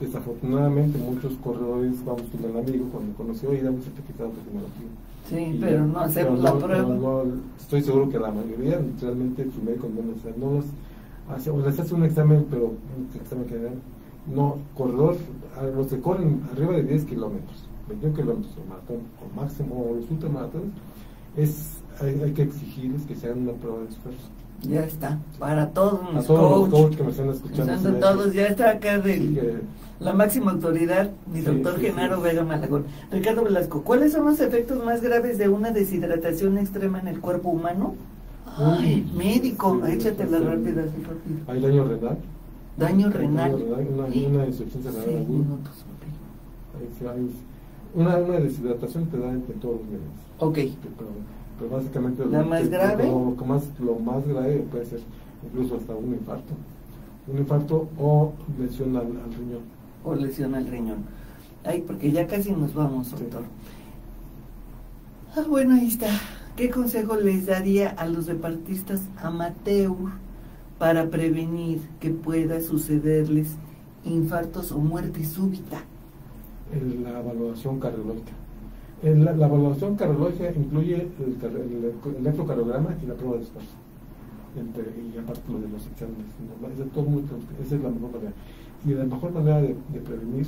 desafortunadamente muchos corredores, vamos con el amigo, cuando conoció y da un certificado tecnológico. Sí, pero no hacemos la prueba. Estoy seguro que la mayoría, realmente su médico no los hace, o les hace un examen, pero un examen general. No, corredor, a los que corren arriba de 10 kilómetros, 21 kilómetros o maratón, o máximo, o los ultramaratones, hay que exigirles que se hagan una prueba de esfuerzo. Ya está, para todos los coaches que me están escuchando. Todos, ya está acá la máxima autoridad, mi doctor Genaro Vega Malagón. Ricardo Velasco, ¿cuáles son los efectos más graves de una deshidratación extrema en el cuerpo humano? Ay, médico, échatela rápida, así rápido. Hay daño renal. Daño renal. Una insuficiencia renal aguda. Una deshidratación te da en todos los niveles. Ok. Pero básicamente lo más grave puede ser incluso hasta un infarto o lesión al riñón. Ay, porque ya casi nos vamos, doctor. Bueno, ahí está. ¿Qué consejo les daría a los deportistas amateur para prevenir que pueda sucederles infartos o muerte súbita? La evaluación cardiológica. La evaluación cardiológica incluye el electrocardiograma y la prueba de esfuerzo. Y aparte lo de los exámenes. Esa es la mejor manera. Y la mejor manera de prevenir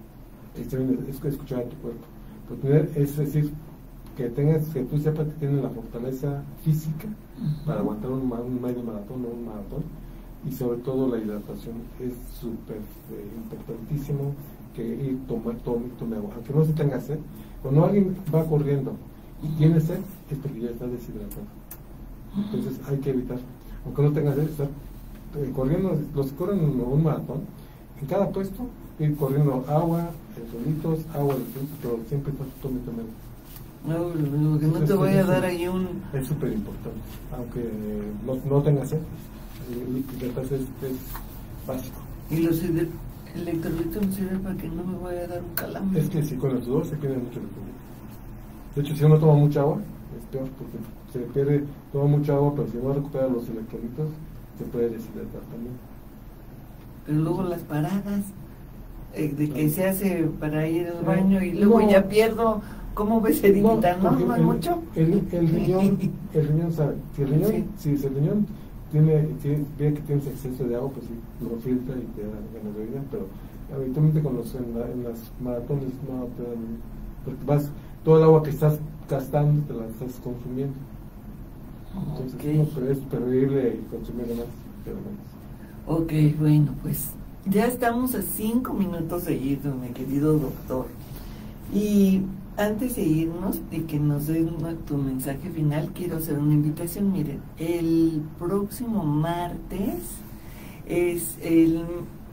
es escuchar a tu cuerpo. Es decir, que tú sepas que tienes la fortaleza física para aguantar un medio maratón o un maratón, y sobre todo la hidratación es súper importantísimo, que tome agua, aunque no se tenga sed. Cuando alguien va corriendo y tiene sed, es porque ya está deshidratado. Entonces hay que evitar, aunque no tenga sed, estar corriendo. Los que corren un maratón, en cada puesto ir corriendo agua, solitos, agua, pero siempre estás tomando. No, que no te voy a dar ahí un... Es súper importante, aunque no tengas sed, es básico. Y los electrolitos me sirven para que no me vaya a dar un calambre. Es que si con el sudor se pierde mucho electrolito. De hecho, si uno toma mucha agua, es peor, porque toma mucha agua, pero si no recupera los electrolitos, se puede deshidratar también. Pero luego las paradas, de que se hace para ir al baño y luego ya pierdo. ¿Cómo ves, Edita? ¿No es mucho? El riñón sabe. Si el riñón ve que tienes exceso de agua, pues sí, lo filtra y te da ganas de ir, pero habitualmente en las maratones no te dan, porque todo el agua que estás gastando te la estás consumiendo. Entonces, pero es preferible consumir más, pero menos. Ok, bueno, pues ya estamos a 5 minutos seguidos, mi querido doctor. Y antes de irnos y que nos den tu mensaje final, quiero hacer una invitación. Miren, el próximo martes es el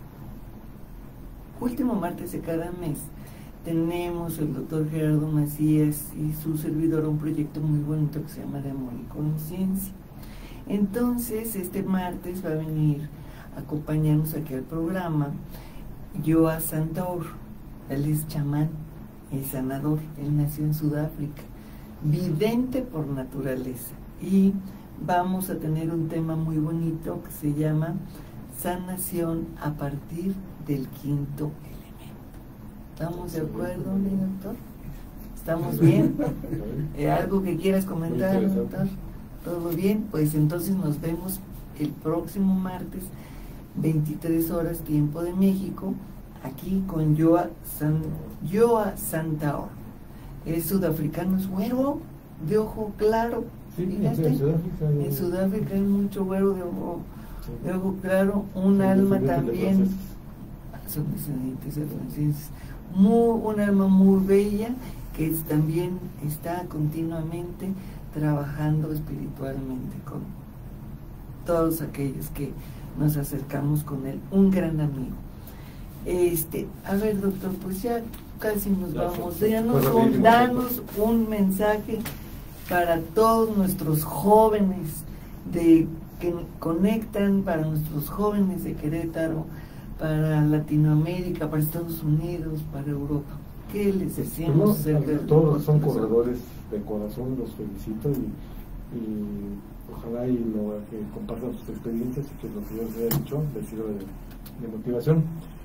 último martes de cada mes. Tenemos el doctor Gerardo Macías y su servidor un proyecto muy bonito que se llama De Amor y Conciencia. Entonces, este martes va a venir a acompañarnos aquí al programa Joa Santaur. Él es chamán, es sanador, él nació en Sudáfrica, vidente por naturaleza, y vamos a tener un tema muy bonito que se llama sanación a partir del quinto elemento. ¿Estamos de acuerdo, mi doctor? ¿Estamos bien? ¿Algo que quieras comentar, doctor? ¿Todo bien? Pues entonces nos vemos el próximo martes, 23 horas, tiempo de México, aquí con Joa Santaur. Es sudafricano, es güero, de ojo claro. Sí, fíjate, en Sudáfrica hay mucho güero de ojo claro, un alma también. Son descendientes de franceses. Un alma muy bella que también está continuamente trabajando espiritualmente con todos aquellos que nos acercamos con él, un gran amigo. A ver, doctor, pues ya casi nos vamos. Danos un mensaje para todos nuestros jóvenes que conectan, para nuestros jóvenes de Querétaro, para Latinoamérica, para Estados Unidos, para Europa. ¿Qué les decimos? Todos los que son corredores de corazón, los felicito y ojalá que compartan sus experiencias y que lo que yo les haya dicho les sirva de motivación.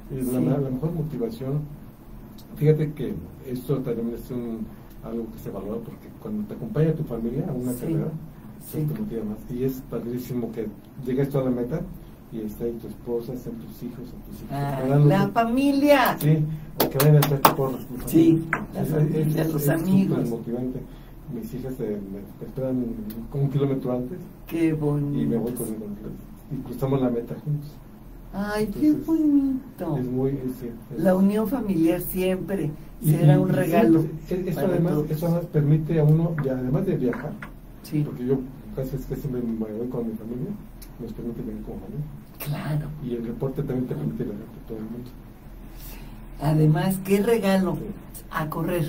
Es la mejor motivación. Fíjate que esto también es algo que se valora, porque cuando te acompaña tu familia a una carrera, te motiva más. Y es padrísimo que llegues a la meta y está ahí tu esposa, están tus hijos, la familia. Sí, o que vayan a echarte porras. Sí, la familia, los amigos. Es motivante. Mis hijas me esperan 1 kilómetro antes. Qué bonito. Y me voy con ellos y cruzamos la meta juntos. Ay, entonces, qué bonito. Es muy, la unión familiar siempre será un regalo. Eso además permite a uno, además de viajar, porque yo casi siempre me voy con mi familia, nos permite venir como familia. Claro. Y el deporte también te permite viajar por todo el mundo. Además, qué regalo. A correr.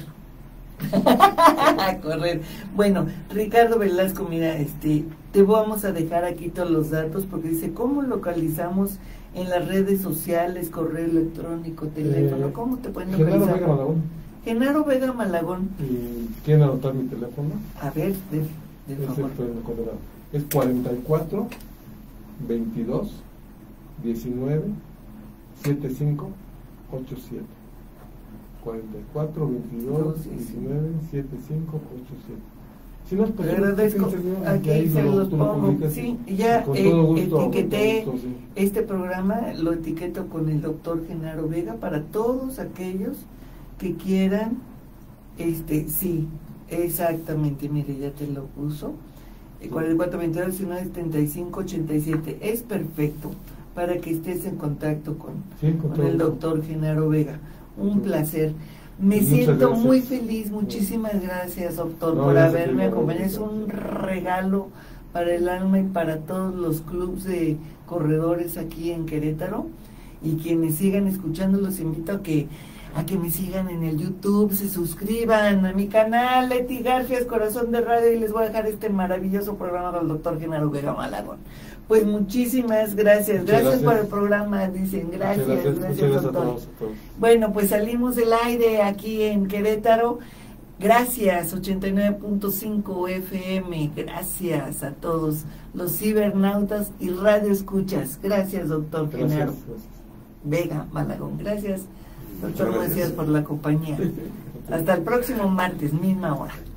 A correr. Bueno, Ricardo Velasco, mira, te vamos a dejar aquí todos los datos, porque dice, ¿cómo localizamos en las redes sociales, correo electrónico, teléfono? ¿Cómo te pueden localizar? Genaro Vega Malagón. Genaro Vega Malagón. ¿Quieren anotar mi teléfono? A ver, de favor. Es 44 22 19 75 87. 44 22 19 75 87. Si no, pues te agradezco. Aquí se los pongo. Sí, ya etiqueté este programa, lo etiqueto con el doctor Genaro Vega para todos aquellos que quieran. Sí, exactamente, mire, ya te lo puso. 44 22 19 75 87. Es perfecto para que estés en contacto con el doctor Genaro Vega. Un placer. Me siento muy feliz. Muchísimas gracias, doctor, por haberme acompañado. Es un regalo para el alma y para todos los clubes de corredores aquí en Querétaro. Y quienes sigan escuchando, los invito a que me sigan en el YouTube, se suscriban a mi canal, Leti Garfias, Corazón de Radio, y les voy a dejar este maravilloso programa del doctor Genaro Vega Malagón. Pues muchísimas gracias. Gracias por el programa, dicen. Gracias, doctor. A todos. Bueno, pues salimos del aire aquí en Querétaro. Gracias, 89.5 FM. Gracias a todos los cibernautas y radio escuchas. Gracias, doctor Genaro Vega Malagón. Gracias, doctor Macías, por la compañía. Hasta el próximo martes, misma hora.